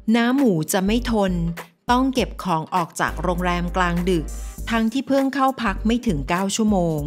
น้าหมูจะไม่ทนต้องเก็บของออกจากโรงแรมกลางดึกทั้งที่เพิ่งเข้าพักไม่ถึง9 ชั่วโมง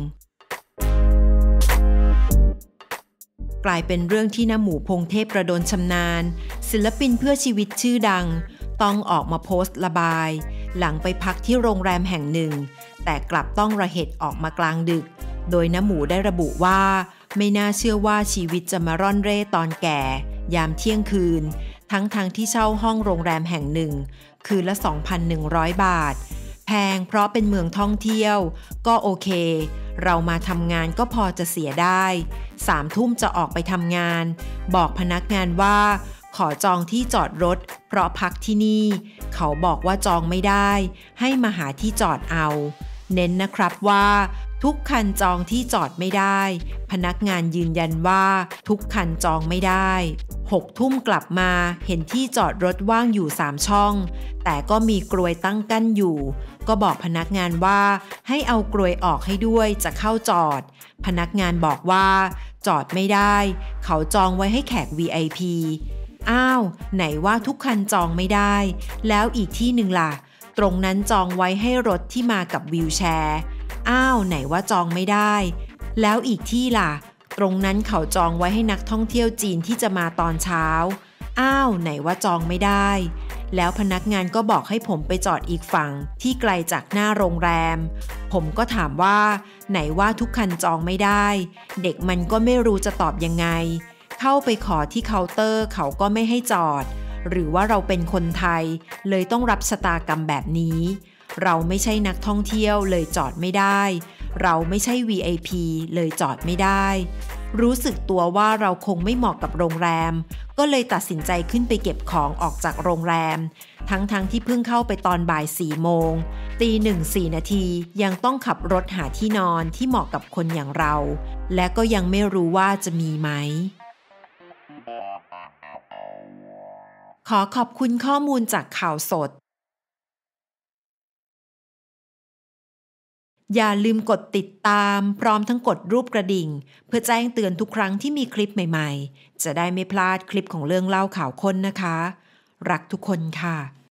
กลายเป็นเรื่องที่น้าหมูพงเทพประดลชำนาญศิลปินเพื่อชีวิตชื่อดังต้องออกมาโพสต์ระบายหลังไปพักที่โรงแรมแห่งหนึ่งแต่กลับต้องระเหตุออกมากลางดึกโดยน้าหมูได้ระบุว่าไม่น่าเชื่อว่าชีวิตจะมาร่อนเร่ตอนแก่ยามเที่ยงคืนทั้งที่เช่าห้องโรงแรมแห่งหนึ่งคืนละ 2,100 บาทแพงเพราะเป็นเมืองท่องเที่ยวก็โอเคเรามาทำงานก็พอจะเสียได้3 ทุ่มจะออกไปทำงานบอกพนักงานว่าขอจองที่จอดรถเพราะพักที่นี่เขาบอกว่าจองไม่ได้ให้มาหาที่จอดเอาเน้นนะครับว่าทุกคันจองที่จอดไม่ได้พนักงานยืนยันว่าทุกคันจองไม่ได้6 ทุ่มกลับมาเห็นที่จอดรถว่างอยู่3 ช่องแต่ก็มีกลวยตั้งกั้นอยู่ก็บอกพนักงานว่าให้เอากลวยออกให้ด้วยจะเข้าจอดพนักงานบอกว่าจอดไม่ได้เขาจองไว้ให้แขก VIP อ้าวไหนว่าทุกคันจองไม่ได้แล้วอีกที่หนึ่งล่ะตรงนั้นจองไว้ให้รถที่มากับวีลแชร์อ้าวไหนว่าจองไม่ได้แล้วอีกที่ล่ะตรงนั้นเขาจองไว้ให้นักท่องเที่ยวจีนที่จะมาตอนเช้าอ้าวไหนว่าจองไม่ได้แล้วพนักงานก็บอกให้ผมไปจอดอีกฝั่งที่ไกลจากหน้าโรงแรมผมก็ถามว่าไหนว่าทุกคันจองไม่ได้เด็กมันก็ไม่รู้จะตอบยังไงเข้าไปขอที่เคาน์เตอร์เขาก็ไม่ให้จอดหรือว่าเราเป็นคนไทยเลยต้องรับชะตากรรมแบบนี้เราไม่ใช่นักท่องเที่ยวเลยจอดไม่ได้เราไม่ใช่ VIP เลยจอดไม่ได้รู้สึกตัวว่าเราคงไม่เหมาะกับโรงแรมก็เลยตัดสินใจขึ้นไปเก็บของออกจากโรงแรมทั้งที่เพิ่งเข้าไปตอนบ่าย4 โมงตีหนึ่ง4 นาทียังต้องขับรถหาที่นอนที่เหมาะกับคนอย่างเราและก็ยังไม่รู้ว่าจะมีไหมขอขอบคุณข้อมูลจากข่าวสดอย่าลืมกดติดตามพร้อมทั้งกดรูปกระดิ่งเพื่อแจ้งเตือนทุกครั้งที่มีคลิปใหม่ๆจะได้ไม่พลาดคลิปของเรื่องเล่าข่าวค้นนะคะรักทุกคนค่ะ